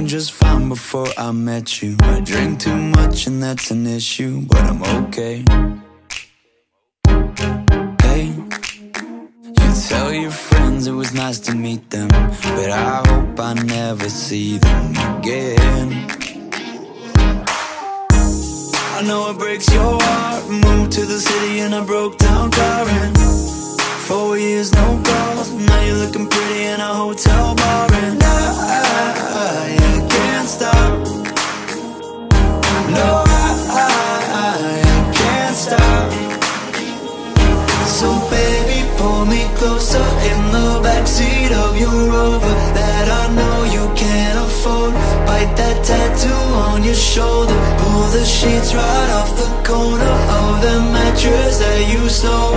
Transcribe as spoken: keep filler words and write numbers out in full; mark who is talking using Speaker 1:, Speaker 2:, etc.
Speaker 1: doing just fine before I met you. I drink too much and that's an issue, but I'm okay. Hey, you tell your friends it was nice to meet them, but I hope I never see them again. I know it breaks your heart. Moved to the city in a broke down car, and four years no calls. Now you're looking pretty in a hotel bar, and I, I, I can't stop. No, I, I, I can't stop. So baby, pull me closer in the backseat of your Rover that I know you can't afford. Bite that tattoo on your shoulder. Pull the sheets right off the corner of the mattress that you stole.